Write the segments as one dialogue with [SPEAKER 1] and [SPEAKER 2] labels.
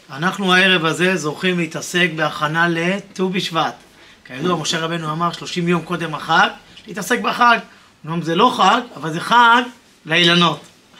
[SPEAKER 1] אנחנו הערב הזה זוכים להתעסק בהכנה לט"ו בשבט. כידוע, משה רבנו אמר 30 יום קודם החג, להתעסק בחג. אומנם זה לא חג, אבל זה חג לאילנות.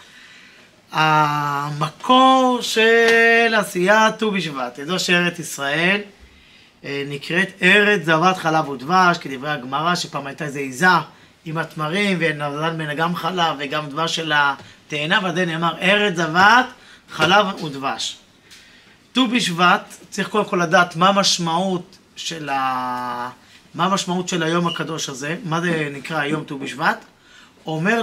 [SPEAKER 1] המקור של עשיית ט"ו בשבט, ידוע שארץ ישראל נקראת ארץ זבת חלב ודבש, כדברי הגמרא, שפעם הייתה איזו עיזה עם התמרים, ונזל ממנה גם חלב וגם דבש של התאנה, ועדיין נאמר ארץ זבת חלב ודבש. ט"ו בשבט, צריך קודם כל לדעת מה המשמעות של היום הקדוש הזה, מה זה נקרא היום ט"ו בשבט. אומר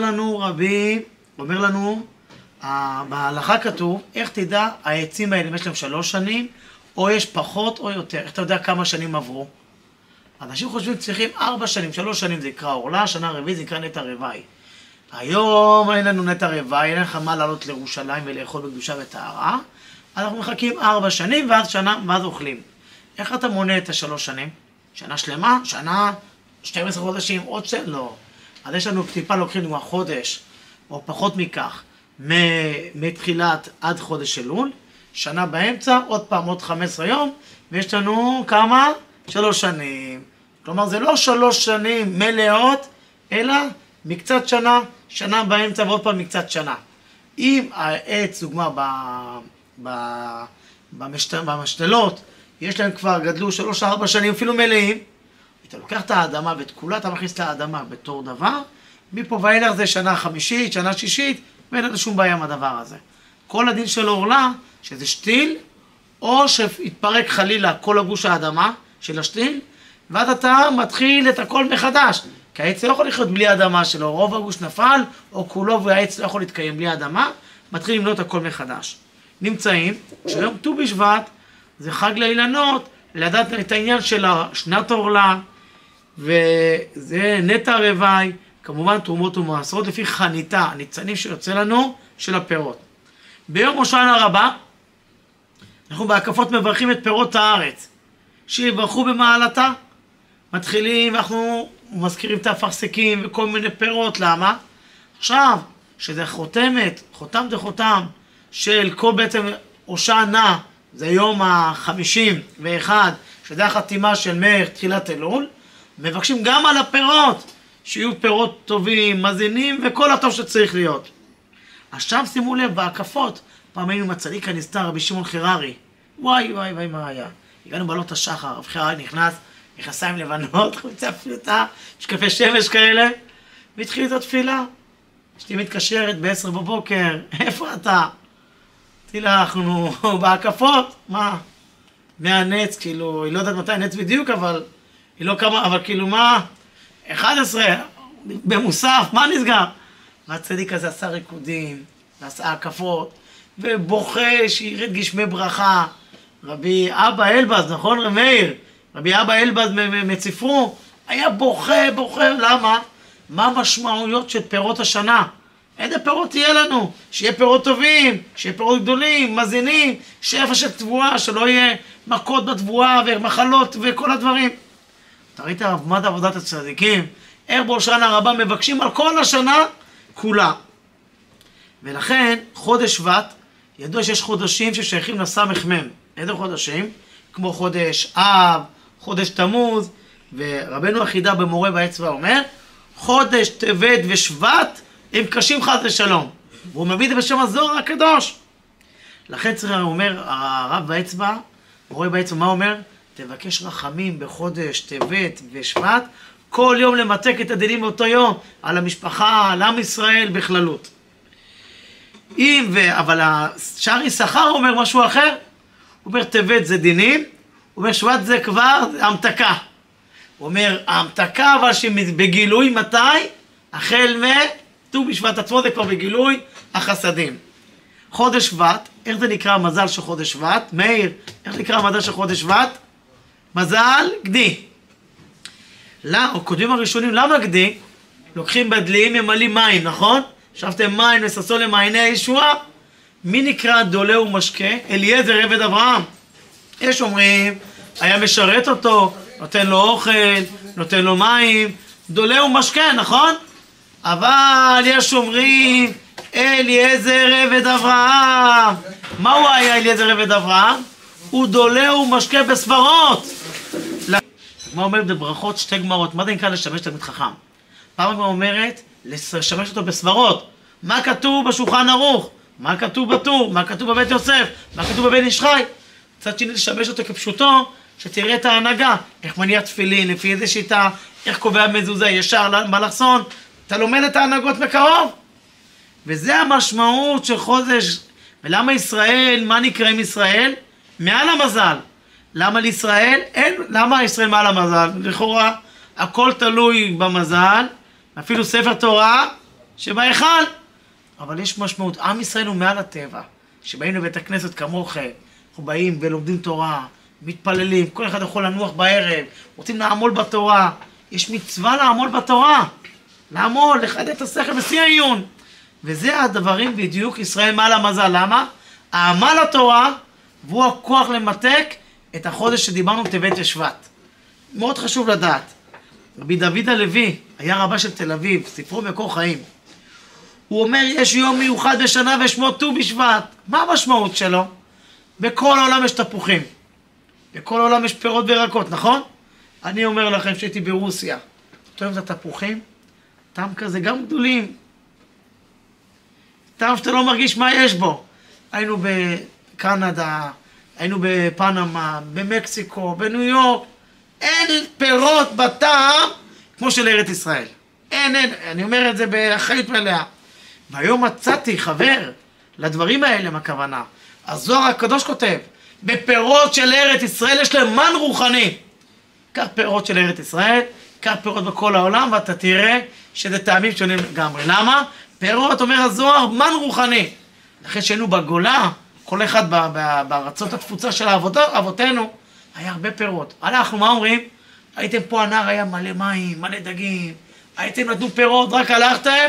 [SPEAKER 1] לנו, בהלכה כתוב, איך תדע העצים האלה, יש להם 3 שנים, או יש פחות או יותר, איך אתה יודע כמה שנים עברו? אנשים חושבים צריכים 4 שנים, 3 שנים זה יקרא עורלה, שנה רביעית זה יקרא נטע רווי. היום אין לנו נטע רווי, אין לך מה לעלות לירושלים ולאכול בקדושה וטהרה, אנחנו מחכים 4 שנים ואז אוכלים. איך אתה מונה את 3 שנים? שנה שלמה? שנה 12 חודשים? עוד שנה? לא. אז יש לנו טיפה לוקחים דוגמה חודש, או פחות מכך, מתחילת עד חודש אלול, שנה באמצע, עוד פעם עוד 15 יום, ויש לנו כמה? 3 שנים. כלומר זה לא 3 שנים מלאות, אלא מקצת שנה, שנה באמצע ועוד פעם מקצת שנה. אם העץ, דוגמה במשתלות, יש להם כבר גדלו 3-4 שנים אפילו מלאים, אתה לוקח את האדמה ואת כולה אתה מכניס את האדמה בתור דבר, מפה ואילך זה שנה 5, שנה 6, ואין לנו שום בעיה עם הדבר הזה. כל הדין של עורלה, שזה שתיל, או שהתפרק חלילה כל הגוש האדמה של השתיל, ואז אתה מתחיל את הכל מחדש. כי העץ לא יכול לחיות בלי אדמה שלו, רוב הגוש נפל, או כולו והעץ לא יכול להתקיים בלי אדמה, מתחיל לבנות הכל מחדש. נמצאים, שהיום ט"ו בשבט, זה חג לאילנות, לדעת את העניין של שנת עורלה, וזה נטע רווי, כמובן תרומות ומעשרות לפי חניתה, הניצנים שיוצא לנו של הפירות. ביום הושענא רבה, אנחנו בהקפות מברכים את פירות הארץ, שיברכו במעלתה. מתחילים, אנחנו מזכירים את האפרסקים וכל מיני פירות, למה? עכשיו, שזה חותם דחותם של כל בעצם הושענא, זה יום ה-51, שזה החתימה של מאיר תחילת אלול, מבקשים גם על הפירות, שיהיו פירות טובים, מזינים וכל הטוב שצריך להיות. עכשיו שימו לב, בהקפות, פעם היינו עם הצדיק הנסתר, רבי שמעון חררי. וואי, מה היה? הגענו בעלות השחר, רב חררי נכנס, מכנסיים לבנות, חולצה פשוטה, משקפי שמש כאלה, והתחיל את התפילה. אשתי מתקשרת ב-10 בבוקר, איפה אתה? אמרתי לה, אנחנו בהקפות, מה? מהנץ, כאילו, היא לא יודעת מתי הנץ בדיוק, אבל היא לא כמה, אבל כאילו מה? 11, במוסף, מה נסגר? והצדיק הזה עשה ריקודים, ועשה הקפות, ובוכה שירד גשמי ברכה. רבי אבא אלבז, נכון רב מאיר? רבי אבא אלבז מציפרו, היה בוכה, למה? מה המשמעויות של פירות השנה? איזה פירות תהיה לנו? שיהיה פירות טובים, שיהיה פירות גדולים, מזינים, שפע של תבואה, שלא יהיה מכות בתבואה ומחלות וכל הדברים. אתה ראית מה זה עבודת הצדיקים? איך בהושענא רבה מבקשים על כל השנה כולה. ולכן חודש שבט, ידוע שיש חודשים ששייכים לסמ"ם. איזה חודשים? כמו חודש אב, חודש תמוז, ורבנו החידה במורה באצבע אומר, חודש טבת ושבט הם קשים חס ושלום. והוא מביא את זה בשם הזוהר הקדוש. לכן צריך, אומר הרב באצבע, מורה באצבע, מה אומר? תבקש רחמים בחודש טבת ושבט, כל יום למתק את הדינים באותו יום, על המשפחה, על עם ישראל בכללות. אבל שער יששכר אומר משהו אחר, הוא אומר טבת זה דינים, הוא אומר שבט זה כבר המתקה. הוא אומר המתקה אבל שבגילוי מתי? החל ט"ו בשבט עצמו זה כבר בגילוי החסדים. חודש שבט, איך זה נקרא המזל של חודש שבט? מאיר, איך נקרא המזל של חודש שבט? מזל גדי. או כותבים הראשונים, למה גדי? לוקחים בדלים, ממלאים מים, נכון? שבתם מים וששון למעייני הישועה. מי נקרא דולה ומשקה? אליעזר עבד אברהם. יש אומרים, היה משרת אותו, נותן לו אוכל, נותן לו מים, דולה ומשקה, נכון? אבל יש אומרים, אליעזר עבד אברהם. מה הוא היה אליעזר עבד אברהם? הוא דולה ומשקה בסברות. מה אומרת בברכות שתי גמרות? מה זה נקרא לשמש תלמיד חכם? פעם הגמרא אומרת לשמש אותו בסברות. מה כתוב בשולחן ערוך? מה כתוב בטור? מה כתוב בבית יוסף? מה כתוב בבן איש חי? קצת שני לשמש אותו כפשוטו, שתראה את ההנהגה, איך מניע תפילין, לפי איזה שיטה, איך קובע מזוזה, ישר, מלאכסון. אתה לומד את ההנהגות מקרוב. וזה המשמעות של חודש. ולמה ישראל, מה נקרא עם ישראל? מעל המזל. למה לישראל? אין, למה ישראל מעל המזל? לכאורה, הכל תלוי במזל, אפילו ספר תורה שבהיכל. אבל יש משמעות, עם ישראל הוא מעל הטבע. שבאים לבית הכנסת כמוך, אנחנו באים ולומדים תורה, מתפללים, כל אחד יכול לנוח בערב, רוצים לעמול בתורה. יש מצווה לעמול בתורה. לעמול, לחדד את השכל בשיא העיון. וזה הדברים בדיוק, ישראל מעל המזל. למה? העמל התורה, והוא הכוח למתק את החודש שדיברנו טבת ושבט. מאוד חשוב לדעת. רבי דוד הלוי, היה רבה של תל אביב, ספרו מקור חיים. הוא אומר, יש יום מיוחד בשנה ושמו ט"ו בשבט. מה המשמעות שלו? בכל העולם יש תפוחים. בכל העולם יש פירות וירקות, נכון? אני אומר לכם שהייתי ברוסיה. אתה אוהב את התפוחים? טעם כזה גם גדולים. טעם שאתה לא מרגיש מה יש בו. היינו בקנדה, היינו בפנמה, במקסיקו, בניו יורק. אין פירות בטעם כמו של ארץ ישראל. אין, אני אומר את זה באחריות מלאה. והיום מצאתי חבר לדברים האלה, מה הכוונה. הזוהר הקדוש כותב, בפירות של ארץ ישראל יש להם מן רוחני. קח פירות של ארץ ישראל, קח פירות בכל העולם, ואתה תראה שזה טעמים שונים לגמרי. למה? פירות, אומר הזוהר, מן רוחני. אחרי שהיינו בגולה, כל אחד בארצות התפוצה של אבותינו, היה הרבה פירות. אנחנו, מה אומרים? הייתם פה, הנער היה מלא מים, מלא דגים, הייתם נתנו פירות, רק הלכתם,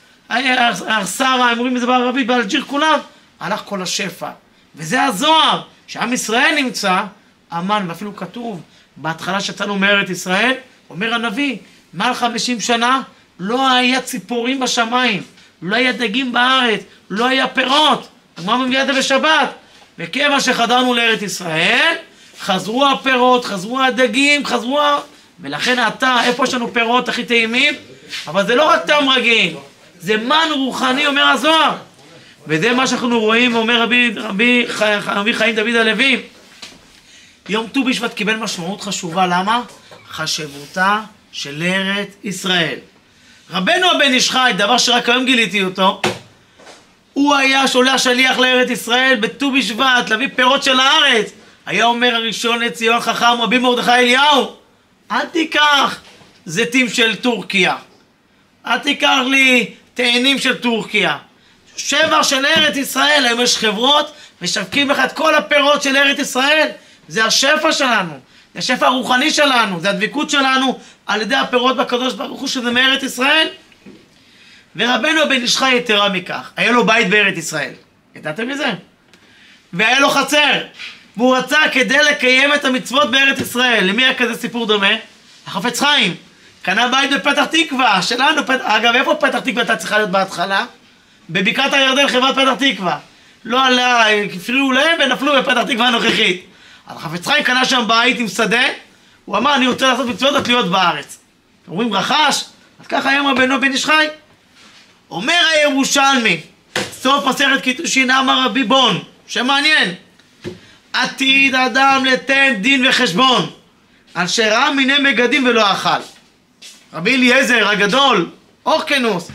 [SPEAKER 1] שרה, הם אומרים את זה בערבית, באלג'יר כולם, הלך כל השפע. וזה הזוהר, שעם ישראל נמצא, אמן, ואפילו כתוב, בהתחלה שיצאנו מארץ ישראל, אומר הנביא, מעל 50 שנה, לא היה ציפורים בשמיים, לא היה דגים בארץ, לא היה פירות. הגמרא מביאה את זה בשבת. וכיוון שחדרנו לארץ ישראל, חזרו הפירות, חזרו הדגים, ולכן אתה, איפה יש לנו פירות הכי טעימים? אבל זה לא רק טעם רגיל, זה מן רוחני, אומר הזוהר. וזה מה שאנחנו רואים, אומר רבי חיים דוד הלוי. יום ט"ו בשבט קיבל משמעות חשובה, למה? חשיבותה של ארץ ישראל. רבנו הבן איש חי, דבר שרק היום גיליתי אותו, הוא היה שולח שליח לארץ ישראל בט"ו בשבט, להביא פירות של הארץ. היה אומר הראשון לציון חכם רבי מרדכי אליהו, אל תיקח זיתים של טורקיה, אל תיקח לי תאנים של טורקיה, שבר של ארץ ישראל. היום יש חברות משווקים לך את כל הפירות של ארץ ישראל. זה השפע שלנו, זה השפע הרוחני שלנו, זה הדבקות שלנו על ידי הפירות בקדוש ברוך הוא שזה מארץ ישראל. ורבנו הבן איש חי יתרה מכך, היה לו בית בארץ ישראל, ידעתם מזה? והיה לו חצר, והוא רצה כדי לקיים את המצוות בארץ ישראל. למי היה כזה סיפור דומה? החפץ חיים קנה בית בפתח תקווה שלנו. אגב, איפה פתח תקווה הייתה צריכה להיות בהתחלה? בבקעת הירדן, חברת פתח תקווה. לא עלה, הפריעו להם ונפלו בפתח תקווה הנוכחית. אז החפץ חיים קנה שם בית עם שדה, הוא אמר, אני רוצה לעשות מצוות התלויות בארץ. אומרים רכש, אז ככה היום רבנו בן איש חי. אומר הירושלמי, סוף מסכת קידושין, אמר רבי בון, שמעניין, עתיד אדם לתן דין וחשבון, על שראה מיני מגדים ולא אכל. רבי אליעזר הגדול, אורקנוס,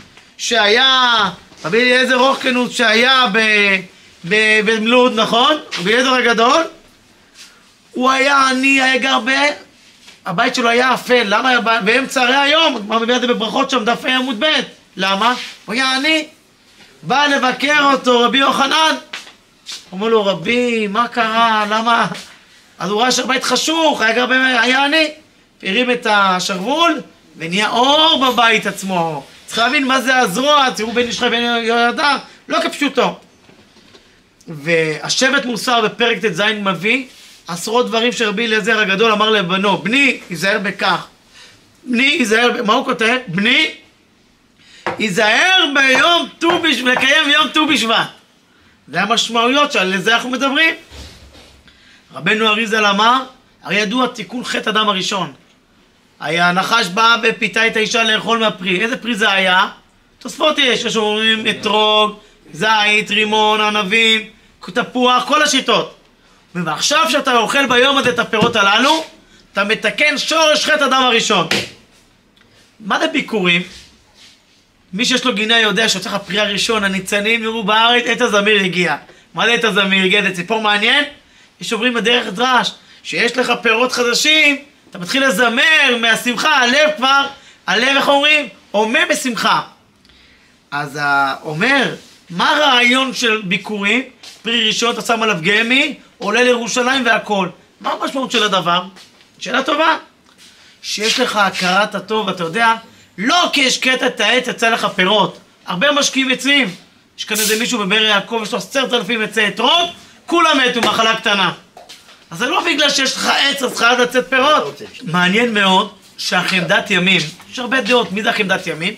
[SPEAKER 1] רבי אליעזר אורקנוס שהיה במלוד, נכון? רבי אליעזר הגדול, הוא היה עני, היה גר הבית שלו היה אפל. למה? באמצע הרי היום, מה מביא את זה בברכות שם, דף עמוד ב'. למה? הוא היה עני. בא לבקר אותו רבי יוחנן. אומר לו, רבי, מה קרה? למה? אז הוא ראה שהבית חשוך, היה עני. הרים את השרוול ונהיה אור בבית עצמו. צריך להבין מה זה הזרוע, תראו בן איש חי בן יהוידע, לא כפשוטו. והשבט מוסר בפרק ט"ז מביא עשרות דברים שרבי אליעזר הגדול אמר לבנו, בני, ייזהר בכך. בני, ייזהר, מה הוא כותב? בני, ייזהר ביום ט"ו בשבט, לקיים יום ט"ו בשבט. זה המשמעויות שעל זה אנחנו מדברים. רבנו אריזל אמר, הרי ידוע תיקון חטא אדם הראשון. הנחש בא ופיתה את האישה לאכול מהפרי. איזה פרי זה היה? תוספות יש שאומרים אתרוג, זית, רימון, ענבים, תפוח, כל השיטות. ועכשיו שאתה אוכל ביום הזה את הפירות הללו, אתה מתקן שורש חטא אדם הראשון. מה זה ביקורים? מי שיש לו גינה יודע שצריך הפרי הראשון, הניצנים יראו בארץ, עת הזמיר הגיע. מה זה עת הזמיר הגיע? זה ציפור מעניין? יש אומרים בדרך דרש, שיש לך פירות חדשים, אתה מתחיל לזמר מהשמחה, הלב איך אומרים? עומד בשמחה. אז אומר, מה הרעיון של ביקורים? פרי ראשון, אתה שם עליו גמי, עולה לירושלים והכל. מה המשמעות של הדבר? שאלה טובה. שיש לך הכרת הטוב, אתה יודע, לא כי השקעת את העץ, יצא לך פירות. הרבה משקיעים עצים. יש כאן איזה מישהו בבאר יעקב, יש לו 10,000 עצי אתרוג, כולם מתו מחלה קטנה. אז זה לא בגלל שיש לך עץ, אז חייב לצאת פירות. מעניין מאוד שהחמדת ימים, יש הרבה דעות, מי זה החמדת ימים?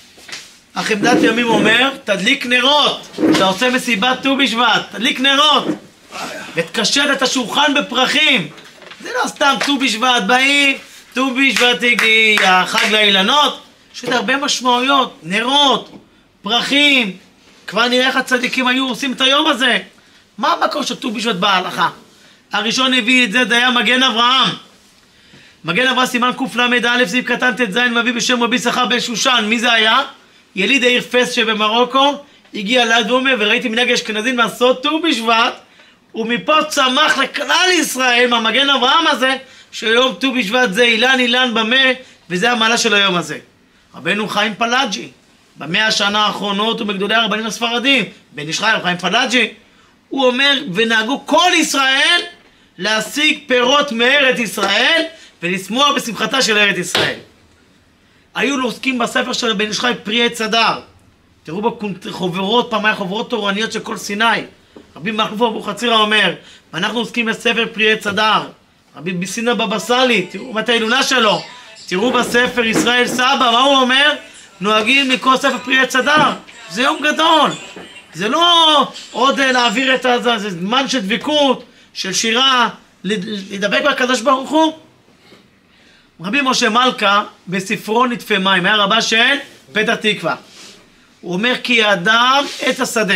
[SPEAKER 1] החמדת ימים אומר, תדליק נרות, אתה עושה מסיבת ט"ו בשבט, תדליק נרות, ותקשט את השולחן בפרחים. זה לא סתם ט"ו בשבט, באים, ט"ו בשבט הגיע, חג לאילנות, יש עוד הרבה משמעויות, נרות, פרחים, כבר נראה איך הצדיקים היו עושים את היום הזה. מה המקור של ט"ו בשבט בהלכה? הראשון הביא את זה, זה היה מגן אברהם. מגן אברהם סימן קל"א סעיף קטן ט"ז מביא בשם רבי יששכר בן שושן. מי זה היה? יליד העיר פס שבמרוקו, הגיע ליד ואומר, וראיתי מנהג האשכנזים לעשות ט"ו בשבט, ומפה צמח לכלל ישראל מהמגן אברהם הזה, שיום ט"ו בשבט זה אילן במה, וזה המעלה של היום הזה. רבנו חיים פלאג'י, במאה השנה האחרונות הוא מגדולי הרבנים הספרדים, בן איש חי, חיים פלאג'י, הוא אומר, ונהגו כל ישראל להשיג פירות מארץ ישראל, ולשמוח בשמחתה של ארץ ישראל. היו עוסקים בספר של בן איש חי פרי עץ הדר. תראו בו חוברות, פעמיים חוברות תורניות של כל סיני. רבי מכלוף אבוחצירא אומר, ואנחנו עוסקים בספר פרי עץ הדר. רבי ביסינא בבא סאלי, תראו את ההילולה שלו. תראו בספר ישראל סבא, מה הוא אומר? נוהגים לקרוא ספר פרי עץ הדר. זה יום גדול. זה לא עוד להעביר את זה, זה זמן של דבקות, של שירה, לדבק בקדוש ברוך הוא. רבי משה מלכה בספרו נטפי מים, היה רבה של פתח תקווה. הוא אומר כי האדם עץ השדה.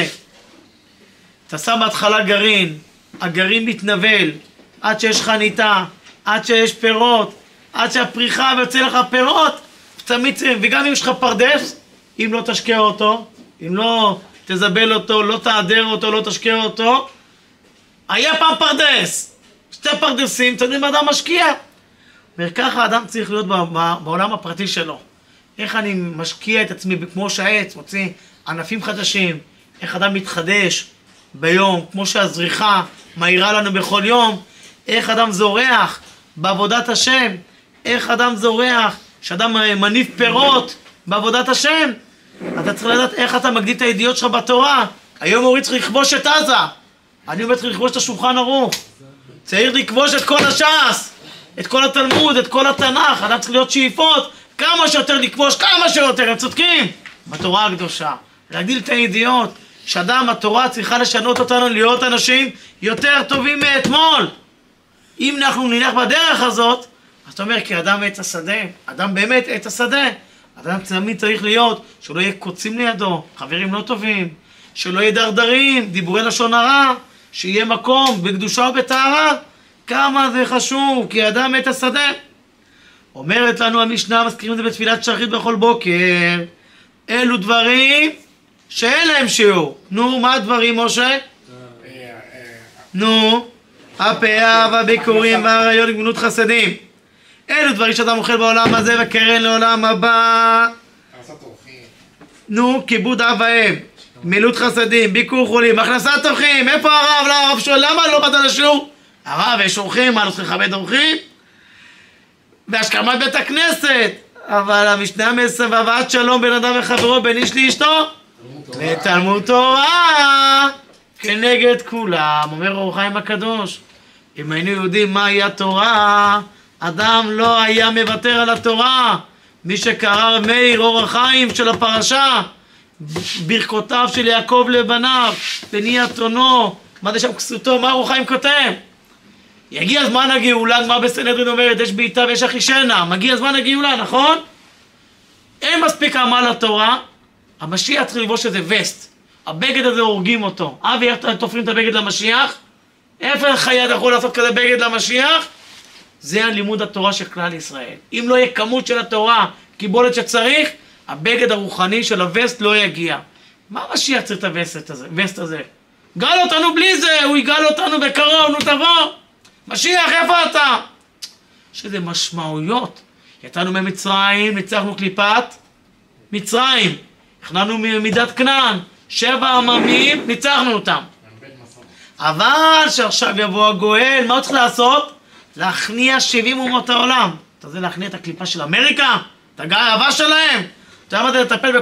[SPEAKER 1] אתה שם בהתחלה גרעין, הגרעין מתנבל, עד שיש חניתה, עד שיש פירות, עד שהפריחה ויוצא לך פירות, וגם אם יש לך פרדס, אם לא תשקע אותו, אם לא תזבל אותו, לא תעדר אותו, לא תשקע אותו, היה פעם פרדס, שתי פרדסים, תדעים אדם משקיע. וככה האדם צריך להיות בעולם הפרטי שלו. איך אני משקיע את עצמי כמו שהעץ, מוציא ענפים חדשים, איך אדם מתחדש ביום, כמו שהזריחה מאירה לנו בכל יום, איך אדם זורח בעבודת השם, איך אדם זורח, שאדם מניף פירות בעבודת השם. אתה צריך לדעת איך אתה מגדיל את הידיעות שלך בתורה. היום אורי צריך לכבוש את עזה, אני אומר צריך לכבוש את השולחן ערוך, צריך לכבוש את כל הש"ס, את כל התלמוד, את כל התנ"ך. אדם צריך להיות שאיפות, כמה שיותר לכבוש, כמה שיותר, הם צודקים. בתורה הקדושה, להגדיל את הידיעות, שאדם, התורה צריכה לשנות אותנו להיות אנשים יותר טובים מאתמול. אם אנחנו נלך בדרך הזאת, אז אתה אומר, כי אדם עץ השדה, אדם באמת עץ השדה. אדם תמיד צריך להיות, שלא יהיה קוצים לידו, חברים לא טובים, שלא יהיה דרדרים, דיבורי לשון הרע, שיהיה מקום בקדושה ובטהרה. כמה זה חשוב, כי אדם מת השדה. אומרת לנו המשנה, מזכירים את זה בתפילת שחרית בכל בוקר, אלו דברים שאין להם שיעור. נו, מה הדברים, משה? נו, הפאה והביקורים והרעיון לגמילות חסדים. אלו דברים שאתה אוכל בעולם הזה וקרן לעולם הבא. נו, כיבוד אב ואם, גמילות חסדים, ביקור חולים, הכנסת אורחים. איפה הרב? לא, הרב שואל, למה לא באת לשיעור? הרב, יש אורחים, מה לא צריך לכבד אורחים? והשכמת בית הכנסת. אבל המשנה מסר והבאת שלום בין אדם וחברו, בין איש לאשתו, ותלמוד תורה כנגד כולם. אומר אור החיים הקדוש, אם היינו יודעים מהי התורה, אדם לא היה מוותר על התורה. מי שקרא מאיר אור החיים של הפרשה, ברכותיו של יעקב לבניו, בני אתונו, מה זה שם כסותו, מה אור החיים כותב? יגיע זמן הגאולה, גמרא בסנהדרין אומרת, יש בעיטה ויש אחישנה, מגיע זמן הגאולה, נכון? אין מספיק עמל לתורה, המשיח צריך לבוש איזה וסט, הבגד הזה הורגים אותו. אבי, איך תופרים את הבגד למשיח? איפה חייד יכול לעשות כזה בגד למשיח? זה הלימוד התורה של כלל ישראל. אם לא יהיה כמות של התורה, קיבולת שצריך, הבגד הרוחני של הווסט לא יגיע. מה המשיח צריך את הווסט הזה? גל אותנו בלי זה, הוא יגל אותנו בקרוב, נו תבוא. משיח, איפה אתה? יש איזה משמעויות. יצאנו ממצרים, ניצחנו קליפת מצרים. הכנענו מידת כנען. 7 עממים, ניצחנו אותם. אבל שעכשיו יבוא הגואל, מה הוא צריך לעשות? להכניע 70 אומות העולם. אתה זה להכניע את הקליפה של אמריקה? את הגאווה שלהם? אתה יודע מה זה לטפל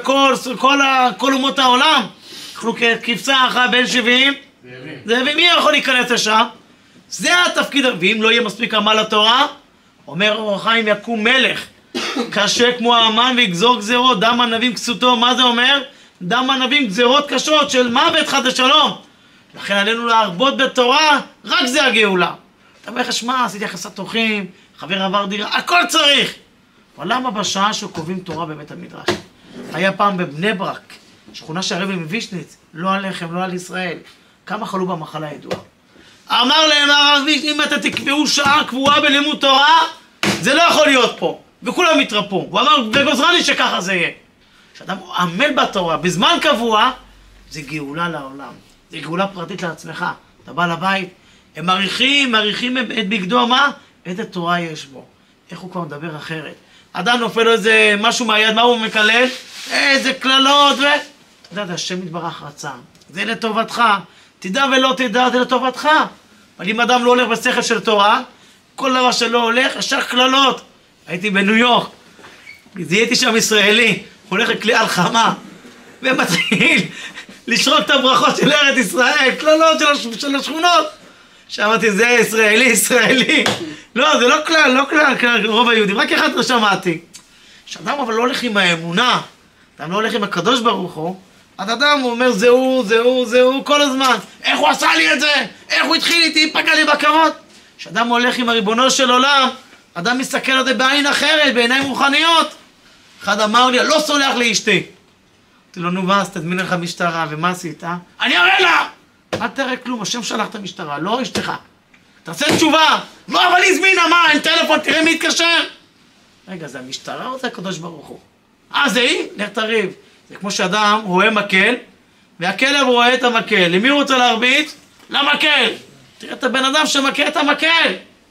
[SPEAKER 1] בכל אומות העולם? אנחנו כבשה אחת בין 70? זאבים. מי יכול להיכנס לשם? זה התפקיד. ואם לא יהיה מספיק עמל לתורה, אומר אור החיים, יקום מלך קשה כמו האמן ויגזור גזירות, דם ענבים כסותו. מה זה אומר? דם ענבים גזירות קשות של מוות חד ושלום. לכן עלינו להרבות בתורה, רק זה הגאולה. אתה אומר לך, שמע, עשיתי יחסת תוכים, חבר עבר דירה, הכל צריך. אבל למה בשעה שקובעים תורה בבית המדרש? היה פעם בבני ברק, שכונה שהרבי מווישניץ, לא עליכם, לא על ישראל. כמה חלו במחלה ידועה. אמר להם הרב וישניץ, אם אתם תקבעו שעה קבועה בלימוד תורה, זה לא יכול להיות פה. וכולם התרפו. הוא אמר, וגוזרני שככה זה יהיה. כשאדם עמל בתורה, בזמן קבוע, זה גאולה לעולם. זה גאולה פרטית לעצמך. אתה בא לבית, הם מעריכים את בגדו, מה? איזה תורה יש בו. איך הוא כבר מדבר אחרת. אדם נופל לו איזה משהו מהיד, מה הוא מקלל? איזה כללות אתה יודע, השם יתברך רצה. זה לטובתך. תדע ולא תדע, זה לטובתך. אבל אם אדם לא הולך בשכל של תורה, כל דבר שלא הולך, ישר כללות. הייתי בניו יורק, זיהיתי שם ישראלי, הוא הולך לכלי הלחמה, ומתחיל לשרוק את הברכות של ארץ ישראל, כללות של השכונות. שמעתי, זה ישראלי. לא, זה לא כלל, רוב היהודים, רק אחד לא שמעתי. שאדם אבל לא הולך עם האמונה, אדם לא הולך עם הקדוש ברוך הוא, אז אדם הוא אומר, זהו, כל הזמן. איך הוא עשה לי את זה? איך הוא התחיל איתי, פגע לי בכבוד? שאדם הולך עם הריבונו של עולם, אדם מסתכל על זה בעין אחרת, בעיניים רוחניות. אחד אמר לי, לא סולח לאשתי. אמרתי לו, נו, אז תזמין לך משטרה, ומה עשית? אני אראה לה! אל תראה כלום, השם שלח את המשטרה, לא אשתך. תעשה תשובה. לא, אבל היא זמינה, מה? אין טלפון, תראה מי יתקשר. רגע, זה המשטרה או זה הקדוש ברוך הוא? זה היא? לך תריב. זה כמו שאדם רואה מקל, והכלב רואה את המקל. למי הוא רוצה להרביץ? למקל. תראה את הבן אדם שמכה את המקל.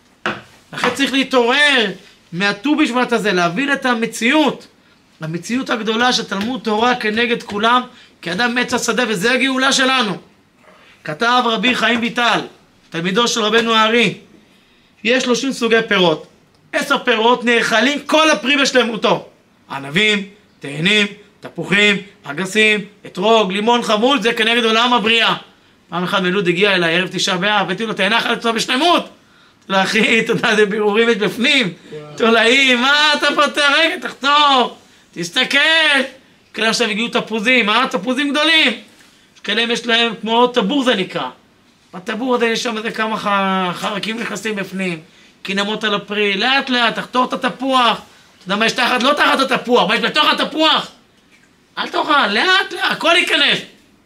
[SPEAKER 1] לכן צריך להתעורר מהט"ו בשבט הזה, להבין את המציאות. המציאות הגדולה של תלמוד תורה כנגד כולם, כאדם עץ השדה, וזה הגאולה שלנו. כתב רבי חיים ויטל, תלמידו של רבנו הארי, יש 30 סוגי פירות. 10 פירות נאכלים כל הפרי בשלמותו. ענבים, תאנים, תפוחים, אגסים, אתרוג, לימון, חמול, זה כנגד עולם הבריאה. פעם אחד מלוד הגיע אליי, ערב 9 באב, הבאתי לו, תאנה אחת אותו בשלמות. לאחי, אתה יודע, זה בירורים יש בפנים. תולעים, מה אתה פותר? רגע, תחתור, תסתכל. כאלה עכשיו הגיעו תפוזים, תפוזים גדולים. כאלה יש להם כמו טבור זה נקרא. בטבור הזה יש שם איזה כמה חרקים נכנסים בפנים. קינמות על הפרי, לאט לאט, תחתור את התפוח. אתה יודע מה יש תחת? לא תחת התפוח, מה יש בתוך התפוח? אל תאכל, לאט לאט, הכל ייכנס.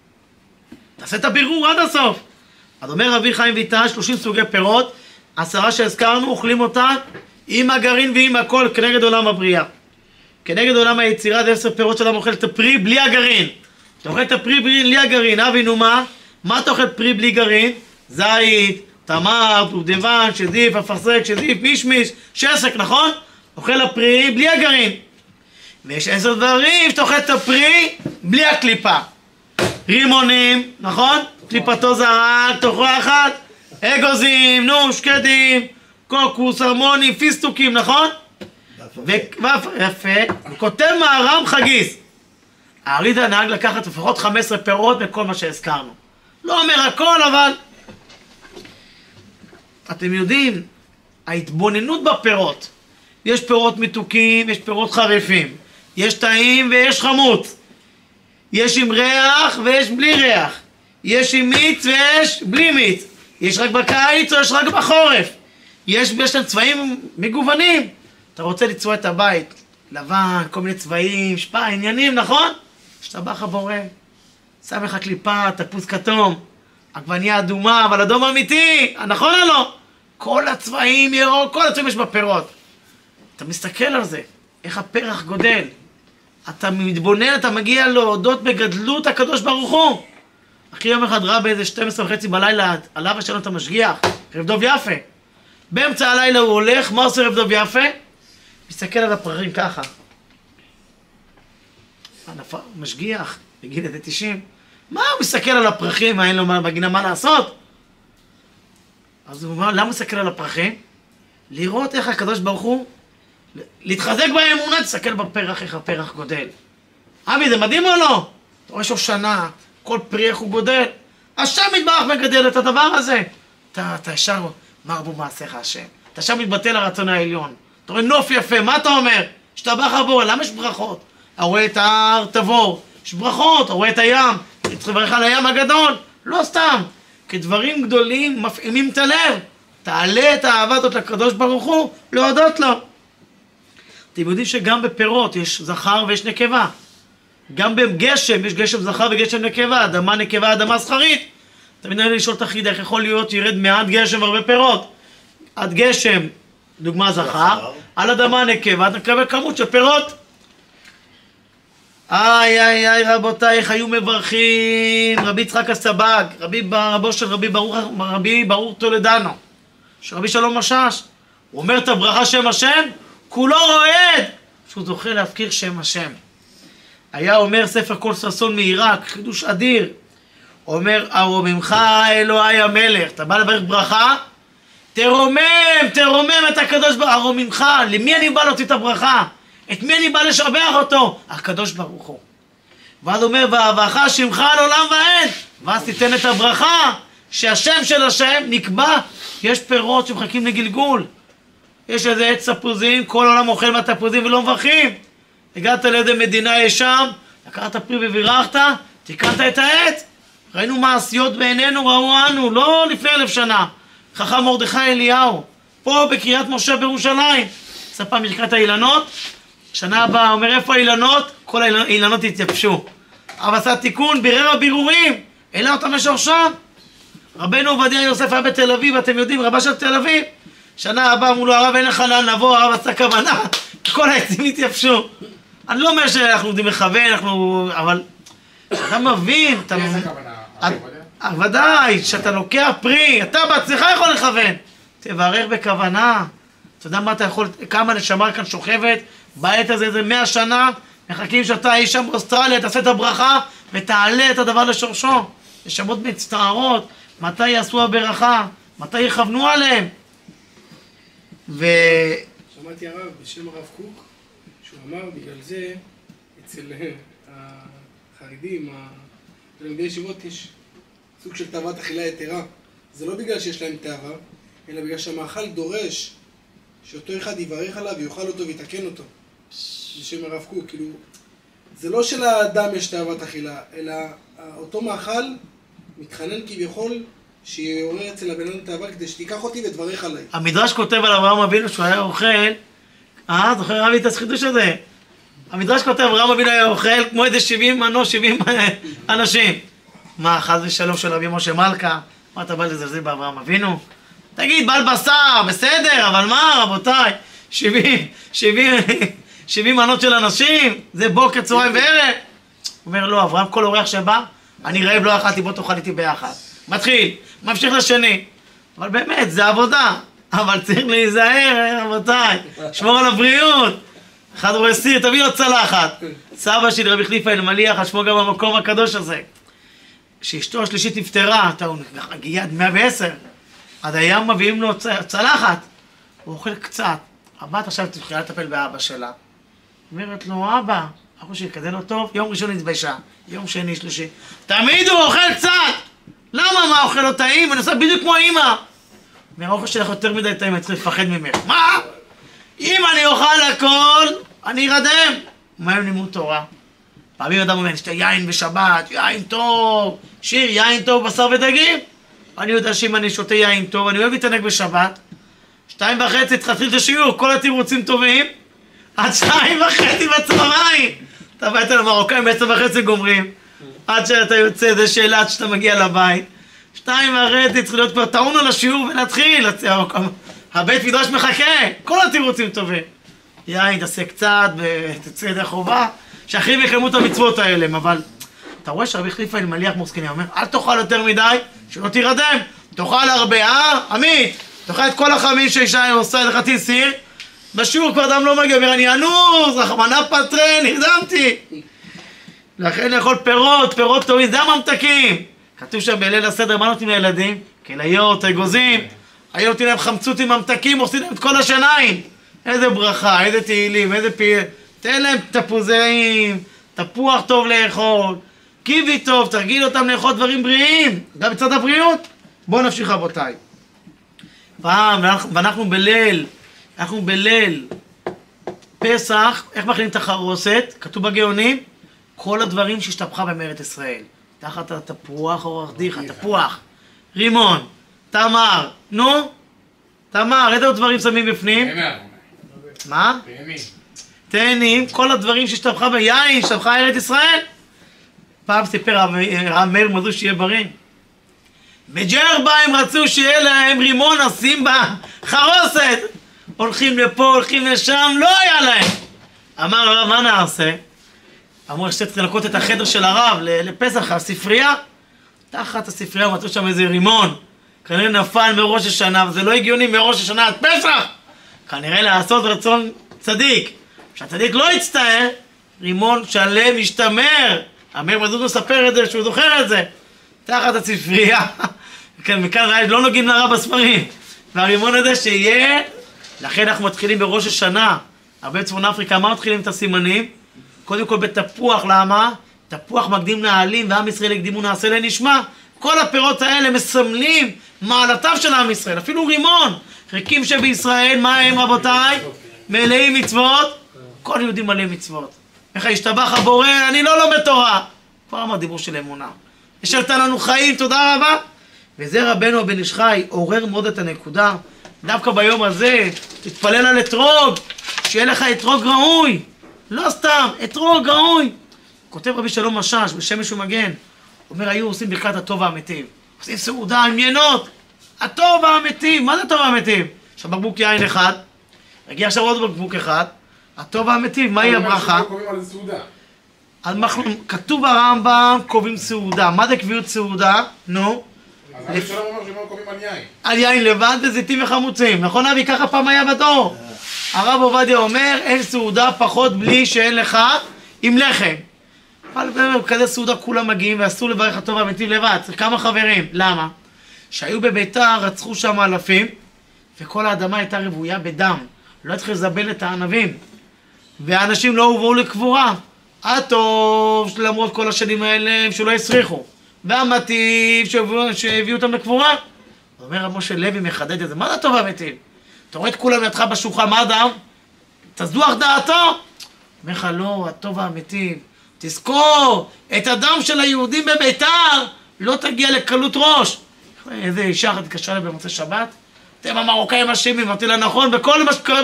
[SPEAKER 1] תעשה את הבירור עד הסוף. אז אומר רבי חיים ויטל, 30 סוגי פירות, 10 שהזכרנו, אוכלים אותה עם הגרעין ועם הכל כנגד עולם הבריאה. כנגד עולם היצירה, זה 10 פירות שאדם אוכל את הפרי בלי הגרעין. אתה אוכל את הפרי בלי הגרעין, אבינו מה? מה אתה אוכל פרי בלי גרעין? זית, תמר, דובדבן, שזיף, אפרסק, שזיף, מישמיש, שסק, נכון? אוכל הפרי בלי הגרעין. ויש 10 דברים שאתה אוכל את הפרי בלי הקליפה. רימונים, נכון? קליפתו זרה, תאכל אחת. אגוזים, שקדים, קוקוס, הרמונים, פיסטוקים, נכון? יפה. כותב מהר"ם חגיס. האריז"ל נהג לקחת לפחות 15 פירות בכל מה שהזכרנו. לא אומר הכל, אבל אתם יודעים, ההתבוננות בפירות. יש פירות מתוקים, יש פירות חריפים. יש טעים ויש חמוץ. יש עם ריח ויש בלי ריח. יש עם מיץ ויש בלי מיץ. יש רק בקיץ או יש רק בחורף. יש להם צבעים מגוונים. אתה רוצה לצבוע את הבית, לבן, כל מיני צבעים, שפע, עניינים, נכון? השתבח הבורא, שם לך קליפה, תפוס כתום, עגבניה אדומה, אבל אדום אמיתי, נכון או לא? כל הצבעים ירוק, כל הצבעים יש בפירות. אתה מסתכל על זה, איך הפרח גודל. אתה מתבונן, אתה מגיע להודות בגדלות הקדוש ברוך הוא. אחי יום אחד ראה באיזה 12:30 בלילה, עליו השלום את המשגיח, רב דוב יפה. באמצע הלילה הוא הולך, מה עושה רב דוב יפה? מסתכל על הפרחים ככה. משגיח, בגיל 90. מה הוא מסתכל על הפרחים, אין לו בגינה מה לעשות? אז הוא אומר, למה הוא מסתכל על הפרחים? לראות איך הקדוש ברוך הוא, להתחזק באמונה, תסתכל בפרח, איך הפרח גודל. אבי, זה מדהים או לא? אתה רואה שושנה, כל פרי איך הוא גודל. השם יתברך מגדל את הדבר הזה. אתה ישר, מה רבו מעשיך השם? אתה שם מתבטל הרצון העליון. אתה רואה נוף יפה, מה אתה אומר? השתבח הבורא, למה יש ברכות? אתה רואה את ההר תבור, יש ברכות, אתה רואה את הים, צריך לברך על הים הגדול, לא סתם. כדברים גדולים מפעימים את הלב. תעלה את האהבה הזאת לקדוש ברוך הוא, להודות לו. אתם יודעים שגם בפירות יש זכר ויש נקבה. גם בגשם יש גשם זכר וגשם נקבה, אדמה נקבה, אדמה זכרית. תמיד אני לשאול את החידה, איך יכול להיות שירד מעט גשם והרבה פירות? עד גשם, דוגמה זכר, על אדמה נקבה, אתה מקבל כמות של פירות. איי רבותיי, איך היו מברכים רבי יצחק הסבג, רבו של רבי ברוך טולדנו, שרבי שלום משש, הוא אומר את הברכה שם השם, כולו רועד, שהוא זוכה להזכיר שם השם. היה אומר ספר כל ששון מעיראק, חידוש אדיר, אומר, הרוממך אלוהי המלך, אתה בא לברך ברכה, תרומם את הקדוש ברוך הוא, הרוממך, למי אני בא להוציא את הברכה? את מי אני בא לשבח אותו? הקדוש ברוך הוא. ואז אומר, ואהבך שמך לעולם ועד, ואז תיתן את הברכה, שהשם של השם נקבע, יש פירות שמחכים לגלגול. יש איזה עץ תפוזים, כל העולם אוכל מהתפוזים ולא מברכים. הגעת לידי מדינה יש שם, לקחת פרי ובירכת, תיקנת את העץ. ראינו מעשיות בעינינו, ראו אנו, לא לפני 1000 שנה. חכם מרדכי אליהו, פה בקריית משה בירושלים. ספר מלכת האילנות, שנה הבאה אומר איפה האילנות? כל האילנות התייבשו. אבל עשה תיקון, בירר הבירורים, העלה אותם לשורשם. רבנו עובדיה יוסף היה בתל אביב, אתם יודעים, רבה של תל אביב. שנה הבאה אמרו לו, הרב אין לך לאן לבוא, הרב עשה כוונה, כל העצים התייבשו. אני לא אומר שאנחנו יודעים לכוון, אבל אתה מבין, אתה מבין. ודאי, שאתה לוקח פרי, אתה בעצמך יכול לכוון. תברך בכוונה. אתה יודע מה אתה יכול, כמה נשמה כאן שוכבת, בעת הזה זה 100 שנה, מחכים שאתה איש שם באוסטרליה, תעשה את הברכה, ותעלה את הדבר לשורשו. נשמות מצטערות, מתי יעשו הברכה, מתי יכוונו עליהם.
[SPEAKER 2] שמעתי הרב בשם הרב קוק, שהוא אמר בגלל זה, אצל החרדים, תלמידי ישיבות יש סוג של תאוות אכילה יתרה. זה לא בגלל שיש להם תאווה, אלא בגלל שהמאכל דורש שאותו אחד יברך עליו ויאכל אותו ויתקן אותו. בשם הרב קוק, כאילו, זה לא שלאדם יש תאוות אכילה, אלא אותו מאכל מתחנן כביכול שיעורר אצל הבן אדם תאווה כדי שתיקח אותי ותברך עליי.
[SPEAKER 1] המדרש כותב על אברהם אבינו שהוא היה אוכל, זוכר רבי את החידוש הזה? המדרש כותב, אברהם אבינו היה אוכל כמו איזה 70 אנשים. מה, חס ושלום של רבי משה מלכה? מה אתה בא לזלזל באברהם אבינו? תגיד, בעל בשר, בסדר, אבל מה, רבותיי? 70 מנות של אנשים? זה בוקר, צהריים וערב? הוא אומר, לא, אברהם, כל אורח שבא, אני רעב, לא אכלתי, בוא תאכל איתי ביחד. מתחיל, ממשיך לשני. אבל באמת, זה עבודה. אבל צריך להיזהר, רבותיי, שמור על הבריאות. אחד רואה סיר, תביא לו צלחת. סבא שלי, רבי חליפה אלמליח, שמו גם במקום הקדוש הזה. כשאשתו השלישית נפטרה, הוא הגיע עד 110, עד היום מביאים לו צלחת. הוא אוכל קצת. הבת עכשיו תתחילה לטפל באבא שלה. אומרת לו, אבא שלי כזה לא טוב, יום ראשון נתביישה, יום שני, שלישי. תמיד הוא אוכל קצת! למה? מה אוכל לא טעים? אני עושה בדיוק כמו אמא. מהאוכל שלך יותר מדי טעים, אני צריך לפחד ממך. מה? אם אני אוכל הכל, אני ארדם. מה הם לימוד תורה? פעמים אדם אומר, שתה יין בשבת, יין טוב, שיר, יין טוב, בשר ודגים. אני יודע שאם אני שותה יין טוב, אני אוהב להתענג בשבת, 2:30 תתחיל את השיעור, כל התירוצים טובים, עד 2:30 בצהריים. אתה בא אצל המרוקאים, 10:30 גומרים, עד שאתה יוצא, זה שאלה עד שאתה מגיע לבית. 2:30 צריך להיות כבר טעון על השיעור ולהתחיל, הבית מדרש מחכה, כל התירוצים טובים. יין, תעשה קצת, תצא ידי חובה, שאחרים יקיימו את המצוות האלה, אבל אתה רואה שרבי חליפה אלמליח מוסקני אומר, אל תאכל יותר מדי, שלא תירדם, תאכל הרבה, עמית, תאכל את כל החמין שאישה עושה לחצי סיר, בשיעור כבר אדם לא מגיע, אומר, אני אנוס, רחמנה פטרן, נרדמתי. לכן לאכול פירות, פירות טובים, זה הממתקים. כתוב שם בליל הסדר, מה נותנים לילדים? כליות, אגוזים, היו נותנים להם חמצות עם ממתקים, עושים להם את כל השיניים. איזה ברכה, איזה תהילים, איזה פיל, תן להם תפוזים, תפוח טוב לאכול, קיבי טוב, תרגיל אותם לאכול דברים בריאים, גם בצד הבריאות. בואו נמשיך רבותיי. ואנחנו בליל פסח, איך מכינים את החרוסת? כתוב בגאונים, כל הדברים שהשתבחה במארץ ישראל. תחת התפוח אורך דיחה, תפוח, רימון, תמר, נו? תמר, איזה דברים שמים בפנים? מה? תאנים, כל הדברים שהשתבחה ביין, שהשתבחה ארץ ישראל. פעם סיפר הרב מאיר מזוז שיהיה בריא. בג'רבה הם רצו שיהיה להם רימון עשים בחרוסת. הולכים לפה, הולכים לשם, לא היה להם. אמר הרב, מה נעשה? אמרו שצריך לנקות את החדר של הרב לפסח, הספרייה. תחת הספרייה מצאו שם איזה רימון. כנראה נפל מראש השנה, וזה לא הגיוני מראש השנה עד פסח. כנראה לעשות רצון צדיק. כשהצדיק לא יצטער, רימון שלם ישתמר. אמיר מזוז מספר את זה, שהוא זוכר את זה. תחת הספרייה. מכאן ראי, לא נוגעים לרב בספרים. והרימון הזה שיהיה, לכן אנחנו מתחילים בראש השנה. הרבה בצפון אפריקה, מה מתחילים את הסימנים? קודם כל בתפוח, למה? תפוח מקדים נעלים, ועם ישראל הקדימו נעשה לנשמע. כל הפירות האלה מסמלים מעלתיו של עם ישראל. אפילו רימון. חלקים שבישראל, מה הם רבותיי? מלאים מצוות. כל יהודים מלא מצוות. איך השתבח הבורא, אני לא לומד תורה. כבר אמר דיבור של אמונה. השארת לנו חיים, תודה רבה. וזה רבנו הבן איש חי, עורר מאוד את הנקודה. דווקא ביום הזה, תתפלל על אתרוג, שיהיה לך אתרוג ראוי. לא סתם, אתרוג ראוי. כותב רבי שלום משש, בשמש ומגן. אומר, היו עושים ברכת הטוב והמיטיב. עושים סעודה עם ינות. הטוב והמיטיב, מה זה הטוב והמיטיב? עכשיו בקבוק יין אחד, הגיע עכשיו עוד בקבוק אחד, הטוב והמיטיב, מהי הברכה? כתוב הרמב"ם, קובעים סעודה. מה זה קביעות סעודה? נו?
[SPEAKER 2] אז אני שלום אומר שהם קובעים על יין.
[SPEAKER 1] על יין לבד וזיתים וחמוצים. נכון אבי? ככה פעם היה בדור. הרב עובדיה אומר, אין סעודה פחות בלי שאין לך עם לחם. אבל כזה סעודה כולם מגיעים ואסור לברך הטוב והמיטיב לבד. צריך כמה חברים. למה? שהיו בביתר, רצחו שם אלפים, וכל האדמה הייתה רבויה בדם. לא התחיל לזבל את הענבים. והאנשים לא הובאו לקבורה. הטוב, למרות כל השנים האלה, שלא יסריחו. והמטיב שהביאו אותם לקבורה. אומר רב משה לוי מחדד את זה. מה זה הטוב והמיטיב? אתה רואה את כולם לידך בשוחה, מה אדם? תזדוח דעתו. אומר לך, לא, הטוב והמיטיב. תזכור, את הדם של היהודים בביתר, לא תגיע לקלות ראש. איזה אישה אחת התקשרה לה במוצאי שבת. אתם המרוקאים אשמים, אמרתי לה נכון, בכל מה שקורה,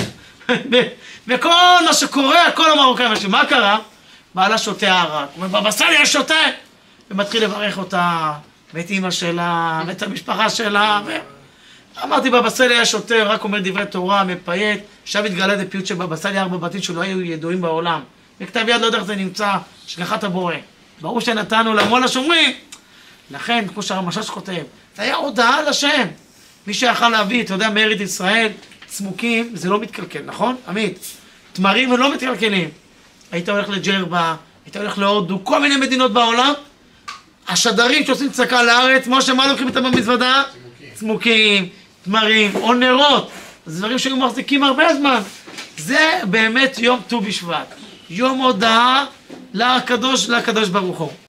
[SPEAKER 1] בכל מה שקורה, כל המרוקאים אשמים. מה קרה? בעלה שותה ערק. הוא אומר, בבא סאלי שותה. ומתחיל לברך אותה, ואת אמא שלה, ואת המשפחה שלה. אמרתי, בבא סאלי היה שותה, רק אומר דברי תורה, מפייט. עכשיו התגלה דפיוט של בבא סאלי 4 בתים שלא היו ידועים בעולם. בכתב יד לא יודע איך זה נמצא, השגחת הבורא. ברור שנתנו למול השומרים. לכן, כמו שהרב משש כותב, זה היה הודעה לשם. מי שיכל להביא, אתה יודע, מארץ ישראל, צמוקים, זה לא מתקלקל, נכון? עמית, תמרים ולא מתקלקלים. היית הולך לג'רבה, היית הולך להודו, כל מיני מדינות בעולם, השדרים שעושים צדקה לארץ, כמו שמה לוקחים איתם במזוודה? צמוקים, תמרים, או נרות. זה דברים שהיו מחזיקים הרבה זמן. זה באמת יום ט"ו בשבט. יום הודעה לקדוש ברוך הוא.